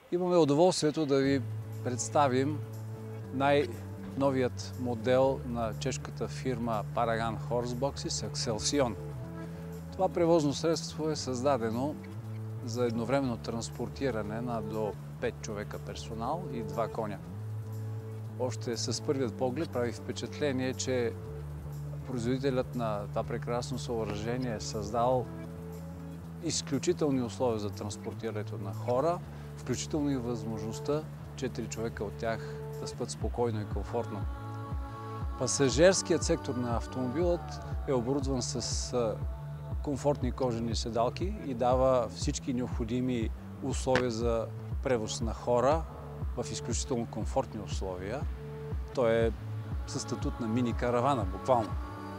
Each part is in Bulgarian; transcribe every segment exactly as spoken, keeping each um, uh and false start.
Имаме удоволствието да ви представим най-новият модел на чешката фирма Paragon Horseboxes Excelsion. Това превозно средство е създадено за едновременно транспортиране на до пет човека персонал и два коня. Още с първият поглед прави впечатление, че производителят на това прекрасно съоръжение е създал изключителни условия за транспортирането на хора, включително и възможността четири човека от тях да спят спокойно и комфортно. Пасажирският сектор на автомобилът е оборудван с комфортни кожени седалки и дава всички необходими условия за превоз на хора в изключително комфортни условия. Той е със статут на мини каравана, буквално.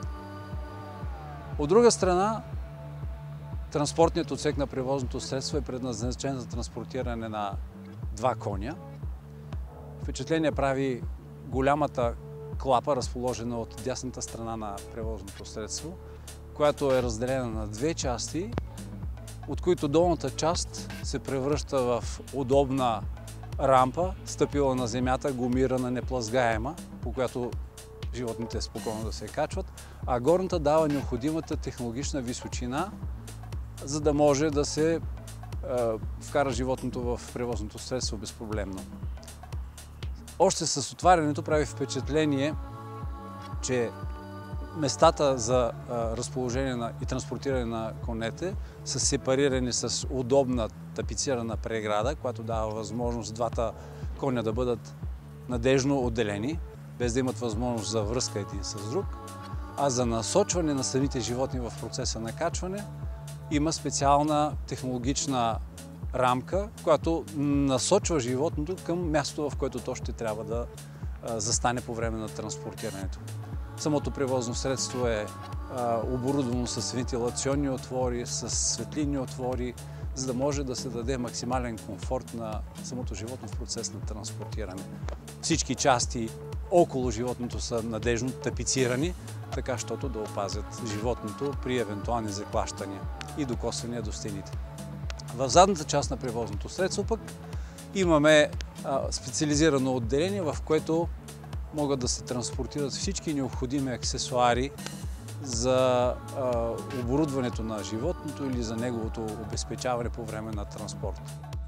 От друга страна, транспортният отсек на превозното средство е предназначен за транспортиране на два коня. Впечатление прави голямата клапа, разположена от дясната страна на превозното средство, която е разделена на две части, от които долната част се превръща в удобна рампа, стъпила на земята, гумирана, неплъзгаема, по която животните спокойно да се качват, а горната дава необходимата технологична височина, за да може да се е, вкара животното в превозното средство безпроблемно. Още с отварянето прави впечатление, че местата за е, разположение на, и транспортиране на конете са сепарирани с удобна тапицирана преграда, която дава възможност двата коня да бъдат надежно отделени, без да имат възможност за връзка един с друг. А за насочване на самите животни в процеса на качване има специална технологична рамка, която насочва животното към мястото, в което то ще трябва да застане по време на транспортирането. Самото превозно средство е оборудвано с вентилационни отвори, с светлинни отвори, за да може да се даде максимален комфорт на самото животно в процес на транспортиране. Всички части около животното са надежно тапицирани, така щото да опазят животното при евентуални заклащания и докосвания до стените. В задната част на превозното средство пък имаме а, специализирано отделение, в което могат да се транспортират всички необходими аксесуари за а, оборудването на животното или за неговото обезпечаване по време на транспорт.